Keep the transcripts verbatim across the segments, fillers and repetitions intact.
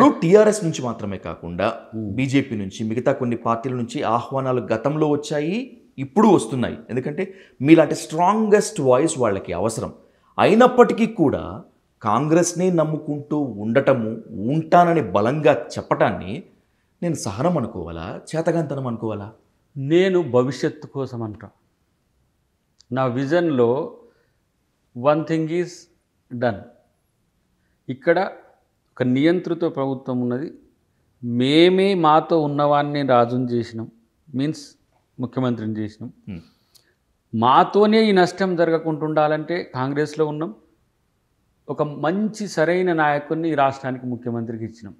ఇప్పుడు టీఆర్ఎస్ నుంచి మాత్రమే కాకుండా బీజేపీ నుంచి మిగతా కొన్ని పార్టీల నుంచి ఆహ్వానాలు గతంలో వచ్చాయి, ఇప్పుడు వస్తున్నాయి. ఎందుకంటే మీలాంటి స్ట్రాంగెస్ట్ వాయిస్ వాళ్ళకి అవసరం. అయినప్పటికీ కూడా కాంగ్రెస్ని నమ్ముకుంటూ ఉండటము, ఉంటానని బలంగా చెప్పటాన్ని నేను సహనం అనుకోవాలా, చేతగాంతనం అనుకోవాలా? నేను భవిష్యత్తు కోసం అంటా. నా విజన్లో వన్ థింగ్ ఈజ్ డన్. ఇక్కడ ఒక నియంత్రిత ప్రభుత్వం ఉన్నది. మేమే మాతో ఉన్నవాన్ని రాజుని చేసినాం, మీన్స్ ముఖ్యమంత్రిని చేసినాం. మాతోనే ఈ నష్టం జరగకుండా ఉండాలంటే కాంగ్రెస్లో ఉన్నాం. ఒక మంచి సరైన నాయకుడిని ఈ రాష్ట్రానికి ముఖ్యమంత్రికి ఇచ్చినాం.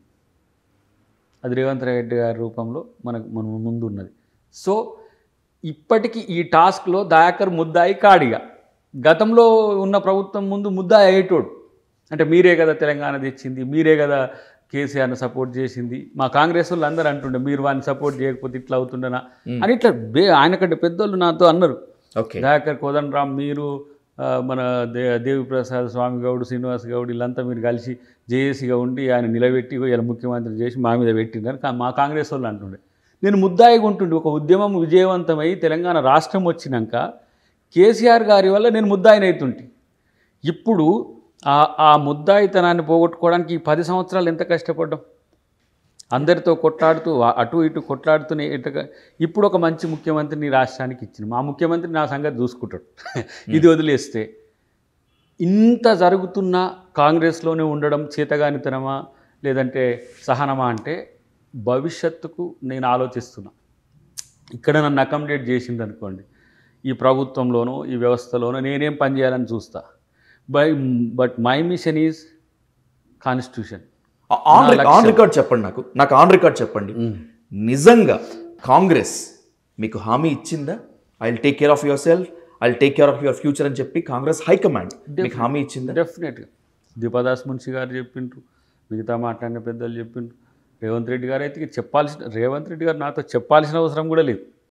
అది రేవంత్ రెడ్డి గారి రూపంలో మనకు మన ముందు ఉన్నది. సో ఇప్పటికీ ఈ టాస్క్లో దయాకర్ ముద్దాయి కాడిగా. గతంలో ఉన్న ప్రభుత్వం ముందు ముద్దాయి అయ్యేటోడు. అంటే మీరే కదా తెలంగాణ తెచ్చింది, మీరే కదా కేసీఆర్ని సపోర్ట్ చేసింది. మా కాంగ్రెస్ వాళ్ళు అందరూ అంటుండే మీరు వాడిని సపోర్ట్ చేయకపోతే ఇట్లా అవుతుండేనా అని. ఇట్లా బే ఆయనకంటే పెద్దోళ్ళు నాతో అన్నారు. దయాకర్ కోదండరామ్, మీరు మన దే దేవిప్రసాద్, స్వామి గౌడ్, శ్రీనివాస్ గౌడ్ వీళ్ళంతా మీరు కలిసి జేఏసీగా ఉండి ఆయన నిలబెట్టి ఇలా ముఖ్యమంత్రి చేసి మా మీద పెట్టిందని మా కాంగ్రెస్ వాళ్ళు అంటుండే. నేను ముద్దాయిగా ఉంటుండే. ఒక ఉద్యమం విజయవంతమై తెలంగాణ రాష్ట్రం వచ్చినాక కేసీఆర్ గారి వల్ల నేను ముద్దాయిని అవుతుంటే, ఇప్పుడు ఆ ఆ ముద్దాయితనాన్ని పోగొట్టుకోవడానికి ఈ పది సంవత్సరాలు ఎంత కష్టపడ్డాం. అందరితో కొట్లాడుతూ అటు ఇటు కొట్లాడుతూనే ఇటుగా ఇప్పుడు ఒక మంచి ముఖ్యమంత్రిని రాష్ట్రానికి ఇచ్చిన మా ముఖ్యమంత్రి నా సంగతి చూసుకుంటాడు. ఇది వదిలేస్తే ఇంత జరుగుతున్న కాంగ్రెస్లోనే ఉండడం చేతగానితనమా లేదంటే సహనమా అంటే భవిష్యత్తుకు నేను ఆలోచిస్తున్నా. ఇక్కడ నన్ను అకామిడేట్ చేసింది అనుకోండి, ఈ ప్రభుత్వంలోనో ఈ వ్యవస్థలోనో నేనేం పని చేయాలని చూస్తా. By but my mission is constitution. On record చెప్పండి, నాకు నాకు ఆన్ రికార్డ్ చెప్పండి. నిజంగా కాంగ్రెస్ మీకు హామీ ఇచ్చిందా? I will take care of yourself, I will take care of your future అని చెప్పి కాంగ్రెస్ హైకమాండ్ మీకు హామీ ఇచ్చిందా? డెఫినెట్గా దీపాదాస్ మున్షి గారు చెప్పిండ్రు, మిగతా మాట్లాడిన పెద్దలు చెప్పిండ్రు. రేవంత్ రెడ్డి గారు అయితే చెప్పాల్సిన రేవంత్ రెడ్డి గారు నాతో చెప్పాల్సిన అవసరం కూడా లేదు.